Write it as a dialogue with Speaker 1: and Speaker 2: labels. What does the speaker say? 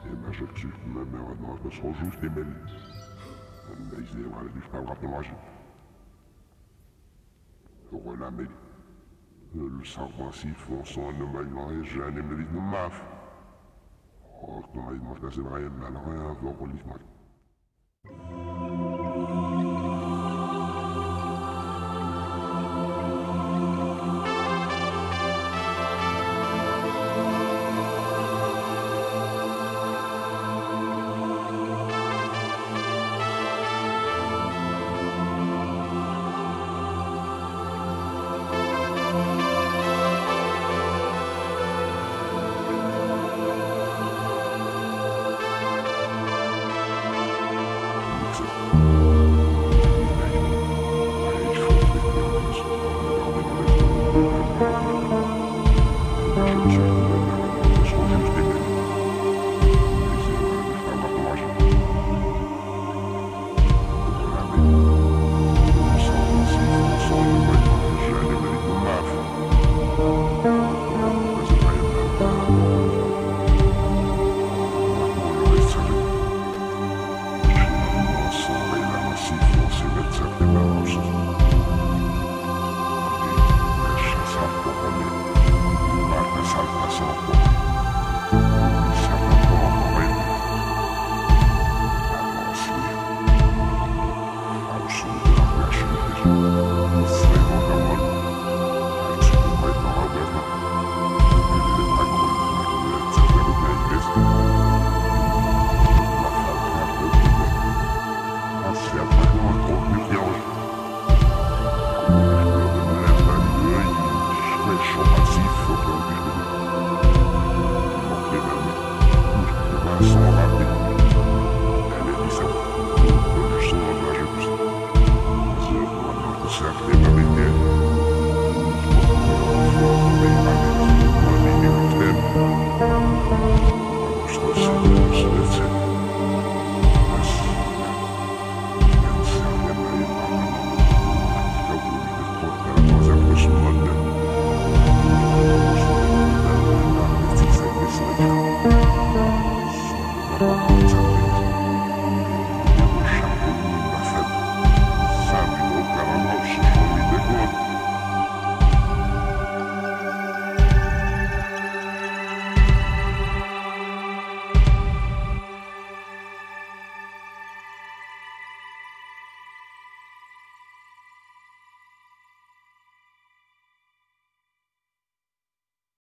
Speaker 1: Imagine que uma pessoa justa e melhor. Mas eu era de ficar lá pela gente. Eu vou lá mesmo. Le savant si fonçant ne m'aille jamais me dit maf. Oh, que m'aille moi c'est vrai, mais rien va relier moi.
Speaker 2: Thank you.